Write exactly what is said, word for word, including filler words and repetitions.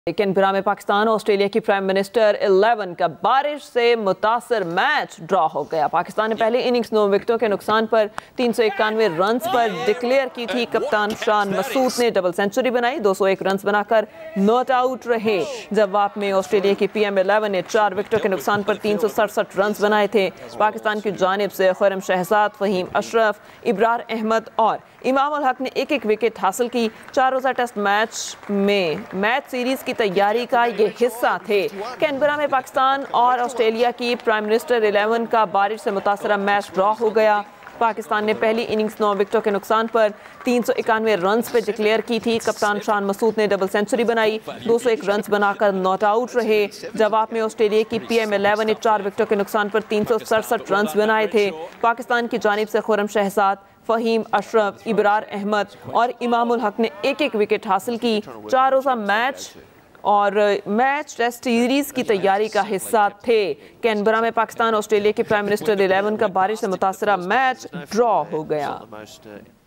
Canberra में Pakistan Australia की prime minister eleven का बारिश से मुतासर मैच ड्रॉ हो गया। पाकिस्तान ने पहली इनिंग्स नौ विकेटों के नुकसान पर तीन सौ इक्यानवे रन पर डिक्लेयर की थी। कप्तान शान मसूद ने डबल सेंचुरी बनाई, दो सौ एक रन बनाकर नॉट आउट रहे। जवाब में ऑस्ट्रेलिया की पीएम इलेवन ने चार विकेटों के नुकसान पर तीन सौ सड़सठ रन बनाए थे। पाकिस्तान की जानिब से खुर्रम शहजाद, फहीम अशरफ, इब्रार अहमद और इमाम उल हक ने एक एक विकेट हासिल की। चार रोज़ा टेस्ट मैच में मैच सीरीज की तैयारी का ये हिस्सा थे। कैनबरा में पाकिस्तान और ऑस्ट्रेलिया की प्राइम मिनिस्टर इलेवन का बारिश से मुतासरा मैच ड्रॉ हो गया। पाकिस्तान ने पहली इनिंग्स नौ विकेटों के नुकसान पर तीन सौ इक्यानवे रन पे डिक्लेयर की थी। कप्तान शान मसूद ने डबल सेंचुरी बनाई, दो सौ एक रन बनाकर नॉट आउट रहे। जवाब में ऑस्ट्रेलिया की पीएम इलेवन ने चार विकेटों के नुकसान पर तीन सौ सड़सठ रन बनाए थे। पाकिस्तान की जानिब से खुर्रम शहजाद, फहीम अशरफ, इब्रार अहमद और इमाम उल हक ने एक एक विकेट हासिल की। चार रोज़ा मैच और मैच टेस्ट सीरीज की तैयारी का हिस्सा थे। कैनबरा में पाकिस्तान ऑस्ट्रेलिया के प्राइम मिनिस्टर इलेवन का बारिश से मुतासरा मैच ड्रॉ हो गया।